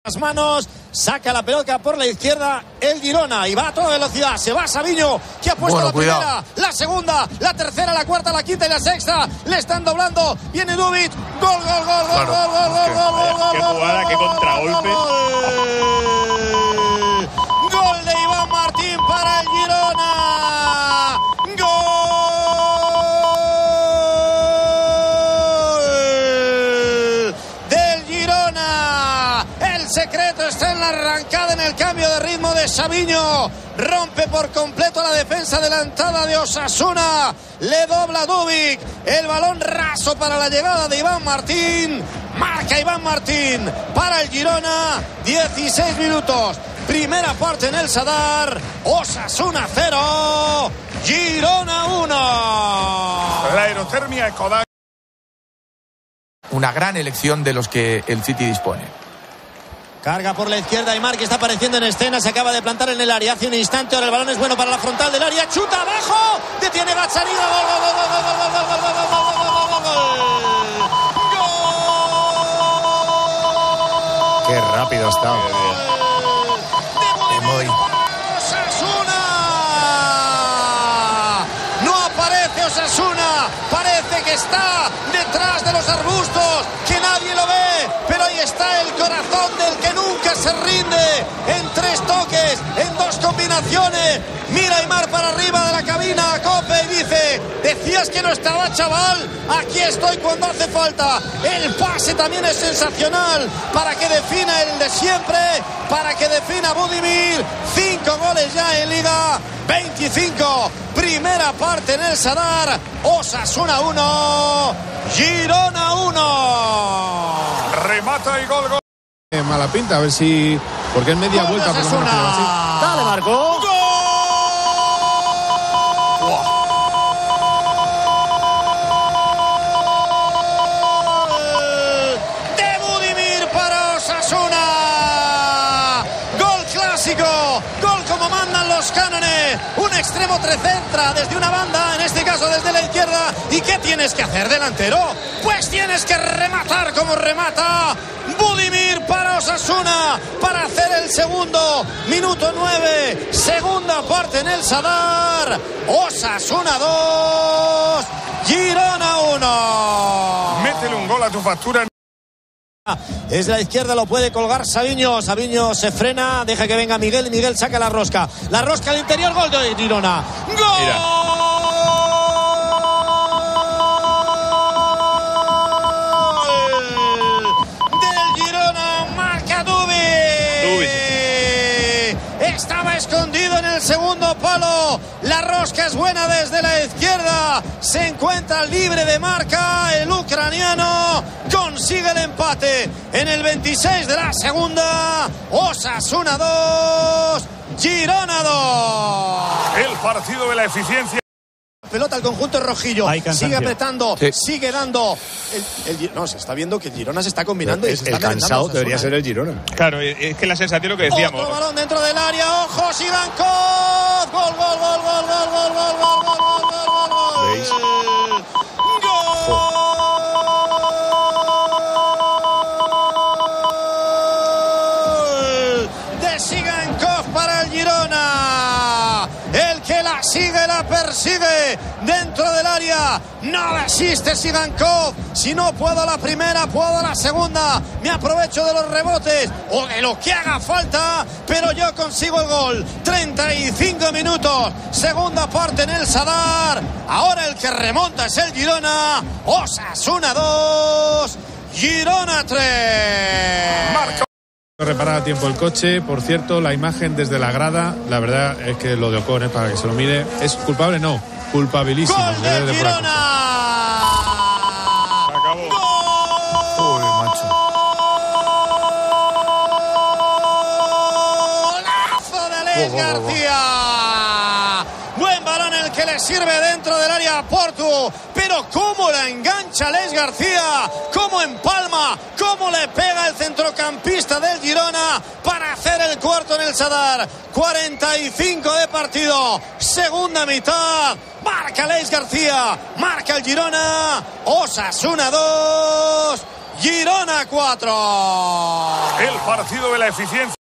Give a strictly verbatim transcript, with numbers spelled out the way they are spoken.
Las manos, saca la pelota por la izquierda el Girona y va a toda velocidad, se va Savinho que ha puesto bueno, la cuidado. primera, la segunda, la tercera, la cuarta, la quinta y la sexta, le están doblando, viene Dubic, gol, gol, gol, gol, claro. gol, gol, gol, gol, gol, gol, qué jugada, qué contragolpe. Gol de Iván Martín para el Girona, gol del Girona. El secreto está en la arrancada, en el cambio de ritmo de Savinho. Rompe por completo la defensa adelantada de Osasuna. Le dobla Dubic. El balón raso para la llegada de Iván Martín. Marca Iván Martín para el Girona. dieciséis minutos. Primera parte en el Sadar. Osasuna cero. Girona uno. La aerotermia Kodak. Una gran elección de los que el City dispone. Carga por la izquierda, Aimar que está apareciendo en escena, se acaba de plantar en el área hace un instante, ahora el balón es bueno para la frontal del área, chuta abajo, detiene Gazzaniga, gol, gol, gol, gol, gol, gol, gol, gol, gol, gol, gol. Qué rápido está. Muy Osasuna. No aparece Osasuna, parece que está detrás de los arbustos, que nadie lo ve, pero ahí está el corazón del que nunca se rinde, en tres toques, en dos combinaciones. Mira Aimar para arriba de la cabina a Cope y dice: decías que no estaba, chaval, aquí estoy cuando hace falta. El pase también es sensacional para que defina el de siempre, para que defina Budimir. Cinco goles ya en Liga, veinticinco, primera parte en el Sadar. Osasuna uno, Girona uno. Remata y gol, gol. Eh, mala pinta, a ver si... Porque es media gol vuelta. Por lo menos, así. Dale, Marco. ¡Gol! De Budimir para Osasuna. Gol clásico. Gol como mandan los cánones. Un extremo trecentra desde una banda, en este caso desde la izquierda. ¿Y qué tienes que hacer, delantero? Pues tienes que rematar como remata Budimir para Osasuna, para hacer el segundo. Minuto nueve, segunda parte en el Sadar. Osasuna dos, Girona uno. Métele un gol a tu factura. Es la izquierda, lo puede colgar Savinho. Savinho se frena, deja que venga Miguel. Miguel saca la rosca. La rosca al interior, gol de Girona. ¡Gol! Mira. Estaba escondido en el segundo palo. La rosca es buena desde la izquierda. Se encuentra libre de marca. El ucraniano consigue el empate en el veintiséis de la segunda. Osasuna dos, Girona dos. El partido de la eficiencia. Pelota al conjunto rojillo, sigue apretando, sí. sigue dando el, el, no, se está viendo que el Girona se está combinando. El, y se el está cansado debería ser el Girona. Claro, es que la sensación, lo que decíamos. Otro balón dentro del área, ojo, Sigankov, gol, gol, gol, gol, gol, gol, gol, gol, gol, gol, gol, gol. ¿Veis? Gol de Sigankov para el Girona. El que la sigue, la persigue dentro del área. No resiste Sigankov. Si no puedo la primera, puedo la segunda. Me aprovecho de los rebotes o de lo que haga falta, pero yo consigo el gol. treinta y cinco minutos, segunda parte en el Sadar. Ahora el que remonta es el Girona. Osasuna dos, Girona tres. Marco. Reparar a tiempo el coche. Por cierto, la imagen desde la grada, la verdad es que lo de Ocon, eh, para que se lo mire, es culpable, no, culpabilísimo. ¡Gol de, de Girona! Se acabó. Uy, macho. ¡Golazo de Alex oh, oh, oh, García! Buen balón el que le sirve dentro del área a Portu, pero cómo la engancha Alex García, cómo empalma, cómo le pega el centrocampista del Girona para hacer el cuarto en el Sadar. cuarenta y cinco de partido, segunda mitad. Marca Alex García, marca el Girona. Osasuna dos, Girona cuatro. El partido de la eficiencia.